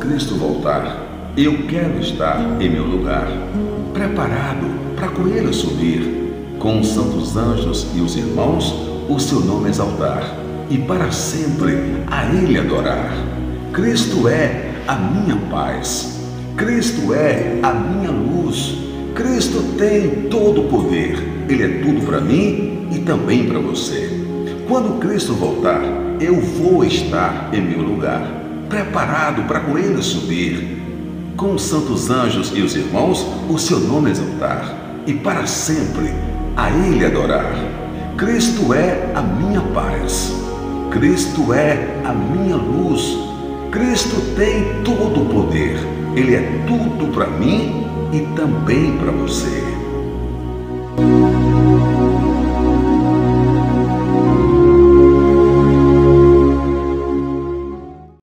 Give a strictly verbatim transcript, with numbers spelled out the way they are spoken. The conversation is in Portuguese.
Cristo voltar, eu quero estar em meu lugar, preparado para com Ele subir, com os santos anjos e os irmãos, o seu nome exaltar, e para sempre a Ele adorar. Cristo é a minha paz, Cristo é a minha luz, Cristo tem todo o poder, Ele é tudo para mim e também para você. Quando Cristo voltar, eu vou estar em meu lugar, preparado para com Ele subir, com os santos anjos e os irmãos, o seu nome exaltar, e para sempre a Ele adorar. Cristo é a minha paz, Cristo é a minha luz, Cristo tem todo o poder, Ele é tudo para mim e também para você.